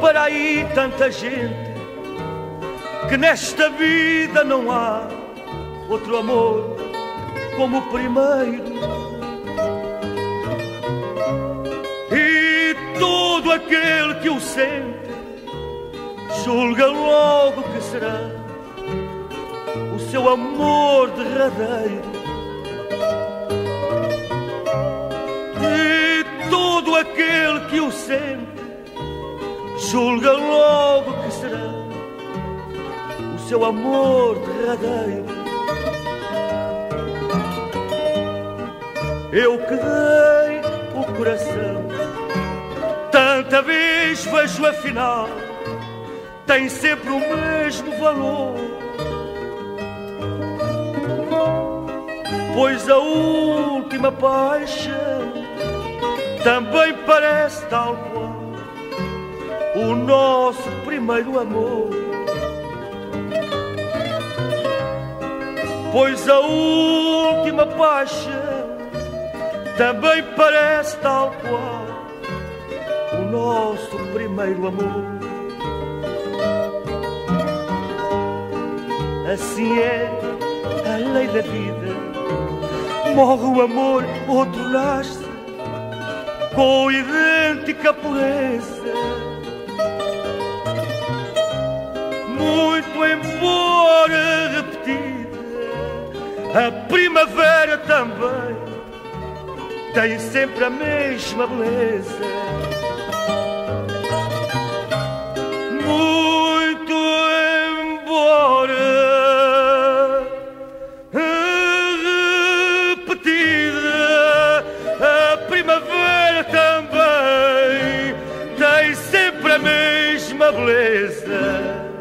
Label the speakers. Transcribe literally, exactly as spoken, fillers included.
Speaker 1: para aí tanta gente que nesta vida não há outro amor como o primeiro. E todo aquele que o sente julga logo que será o seu amor derradeiro. E todo aquele que o sente julga logo que será o seu amor derradeiro. Eu que dei o coração, tanta vez vejo afinal, tem sempre o mesmo valor. Pois a última paixão também parece tal qual o nosso primeiro amor. Pois a última paixão também parece tal qual o nosso primeiro amor. Assim é a lei da vida, morre o amor, outro nasce com idêntica pureza. Muito embora repetida, a primavera também tem sempre a mesma beleza. Muito embora repetida, a primavera também tem sempre a mesma beleza.